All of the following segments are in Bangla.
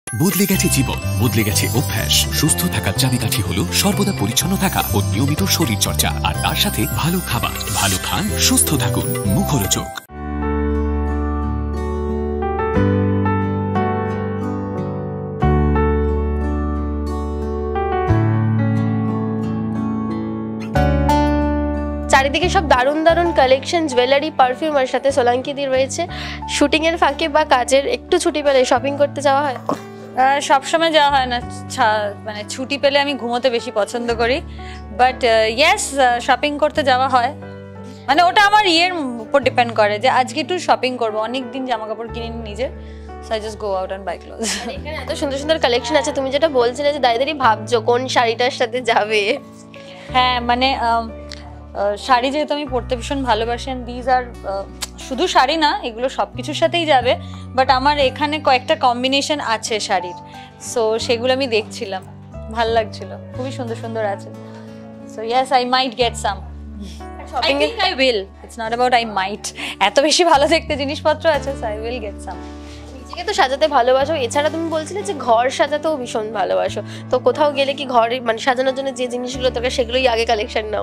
বদলে গেছে জীবন, বদলে গেছে অভ্যাস। সুস্থ থাকার চাবিকাঠি হলো সর্বদা পরিচ্ছন্ন থাকা ও নিয়মিত শরীর চর্চা, আর তার সাথে ভালো খাবার। ভালো খান, সুস্থ থাকুন, মুখরোচক। চারিদিকে সব দারুণ দারুণ কালেকশন, জুয়েলারি, পারফিউম, আর সাথে সোলাঙ্কি দি রয়েছে। শুটিং এর ফাঁকে বা কাজের একটু ছুটি পেলে শপিং করতে যাওয়া হয়? সবসময় যাওয়া হয় না, মানে ছুটি পেলে আমি ঘুমোতে বেশি পছন্দ করি, বাট ইয়েস শপিং করতে যাওয়া হয়। মানে ওটা আমার ইয়ের উপর ডিপেন্ড করে যে আজকে একটু শপিং করবো, অনেক দিন জামা কাপড় কিনে নিজের, so I just go out and buy clothes. এখানে এত সুন্দর সুন্দর কালেকশন আছে, তুমি যেটা বলছিলে যে দাঁড়িয়ে দাঁড়িয়ে ভাবছো কোন শাড়িটার সাথে যাবে। হ্যাঁ, মানে শাড়ি যেহেতু আমি পরতে ভীষণ ভালোবাসি, দিজ আর শুধু শাড়ি না, এগুলো সব কিছুর সাথেই যাবে, বাট আমার এখানে কয়েকটা কম্বিনেশন আছে শাড়ির, সো সেগুলো আমি দেখছিলাম, ভাল লাগছিল, খুবই সুন্দর সুন্দর আছে। So yes, I might get some. I think I will. It's not about I might. এত বেশি ভালো দেখতে জিনিসপত্র আছে, so I will get some. নিজেকে তো সাজাতে ভালোবাসো, এছাড়া তুমি বলছিলে যে ঘর সাজাতেও ভীষণ ভালোবাসো, তো কোথাও গেলে কি ঘর মানে সাজানোর জন্য যে জিনিসগুলো দরকার সেগুলোই আগে কালেকশন নাও?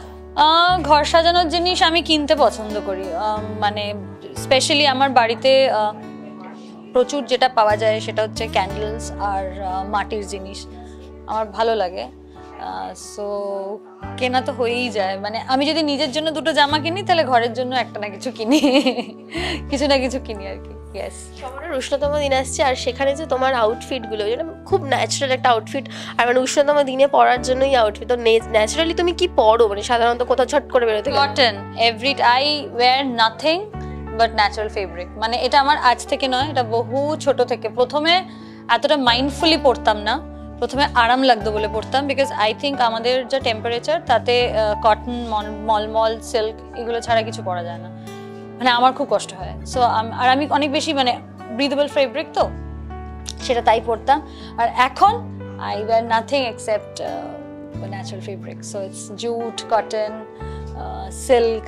ঘর সাজানোর জিনিস আমি কিনতে পছন্দ করি, মানে স্পেশালি আমার বাড়িতে প্রচুর যেটা পাওয়া যায় সেটা হচ্ছে ক্যান্ডেলস আর মাটির জিনিস, আমার ভালো লাগে, সো কেনা তো হয়েই যায়। মানে আমি যদি নিজের জন্য দুটো জামা কিনি, তাহলে ঘরের জন্য একটা না কিছু কিনি, কিছু না কিছু কিনি আর কি। ইয়েস, শহরের উষ্ণতম দিন আসছে, আর সেখানে যে তোমার আউটফিটগুলো যেটা খুব ন্যাচারাল একটা আউটফিট, আর মানে উষ্ণতম দিনে পরার জন্যই আউটফিট, তো ন্যাচারালি তুমি কি পরো মানে সাধারণত কোথাও ছট করে বেরোতে? Cotton, I wear nothing but natural fabric. মানে এটা আমার আজ থেকে নয়, এটা বহু ছোট থেকে। প্রথমে এতটা মাইন্ডফুলি পরতাম না, প্রথমে আরাম লাগতো বলে পড়তাম, বিকজ আই থিঙ্ক আমাদের যা টেম্পারেচার তাতে কটন, মলমল, সিল্ক এগুলো ছাড়া কিছু পরা যায় না, মানে আমার খুব কষ্ট হয়। সো আর আমি অনেক বেশি মানে ব্রিদেবল ফেব্রিক, তো সেটা তাই পরতাম। আর এখন I wear nothing except natural fabric, so it's jute, cotton, silk.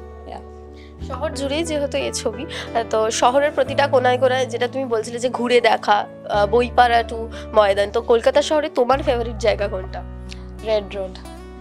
শহর জুড়েই যেহেতু এই ছবি, তো শহরের প্রতিটা কোনায় কোনায় যেটা তুমি বলছিলে যে ঘুরে দেখা, বইপাড়া টু ময়দান, তো কলকাতা শহরে তোমার ফেভারিট জায়গা কোনটা? Red Road.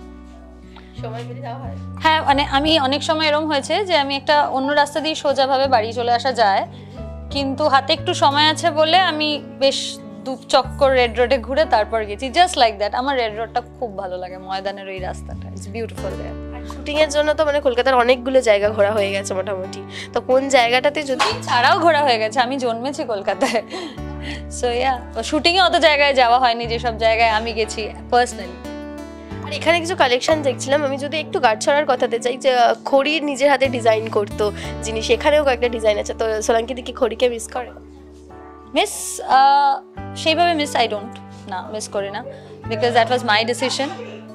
সময় পেলে যাওয়া হয়? হ্যাঁ, মানে আমি অনেক সময় এরকম হয়েছে যে আমি একটা অন্য রাস্তা দিয়ে সোজাভাবে বাড়ি চলে আসা যায়, কিন্তু হাতে একটু সময় আছে বলে আমি বেশ দু চক্কর রেড রোডে ঘুরে তারপর গেছি, জাস্ট লাইক দ্যাট। আমার রেড রোডটা খুব ভালো লাগে, ময়দানের ওই রাস্তাটা, ইটস বিউটিফুল দেয়ার। শুটিং এর জন্য তো মানে কলকাতার অনেকগুলো জায়গা ঘোরা হয়ে গেছে মোটামুটি, তো কোন জায়গাটাতে যদি ছাড়াও ঘোরা হয়ে গেছে? আমি জন্মেছি কলকাতায়, সো ইয়া, শুটিং এ অত জায়গায় যাওয়া হয়নি যেসব জায়গায় আমি গেছি পার্সোনালি। আর এখানে কিছু কালেকশন দেখছিলাম, আমি যদি একটু গাঁটছড়ার কথাতে চাই, যে খড়ি নিজের হাতে ডিজাইন করতো জিনিস, এখানেও কয়েকটা ডিজাইন আছে, তো সোলাঙ্কি দি কি খড়িকে মিস করে? মিস সেইভাবে মিস আই ডোন্ট, না মিস করি না, because that was my decision.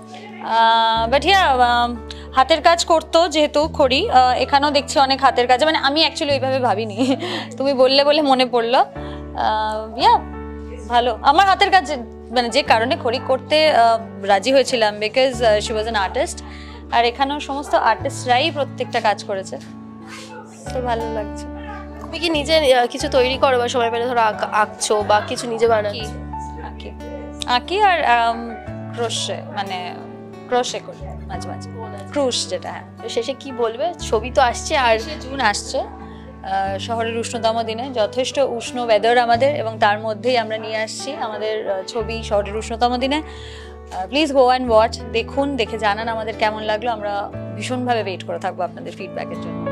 But yeah, হাতের কাজ করতো যেহেতু খড়ি, এখানেও দেখছি অনেক হাতের কাজ, মানে আমি অ্যাকচুয়ালি ওইভাবে ভাবিনি, তুমি বললে বলে মনে পড়লো। ইয়া, ভালো আমার হাতের কাজ, মানে যে কারণে খড়ি করতে রাজি হয়েছিলাম, because she was an artist, আর এখানেও সমস্ত আর্টিস্টরাই প্রত্যেকটা কাজ করেছে, তো ভালো লাগছে। তুমি কি নিজে কিছু তৈরি করো বা সময় পেলে ধরো আঁকছো বা কিছু নিজে বানাচ্ছো? আঁকি আর ক্রোশে, মানে ক্রোশে করি মাঝে মাঝে, ক্রুশ যেটা। হ্যাঁ, শেষে কি বলবে? ছবি তো আসছে, আর জুন আসছে, শহরের উষ্ণতম দিনে যথেষ্ট উষ্ণ ওয়েদার আমাদের, এবং তার মধ্যেই আমরা নিয়ে আসছি আমাদের ছবি শহরের উষ্ণতম দিনে। প্লিজ গো অ্যান্ড ওয়াচ, দেখুন, দেখে জানান আমাদের কেমন লাগলো, আমরা ভীষণভাবে ওয়েট করে থাকবো আপনাদের ফিডব্যাকের জন্য।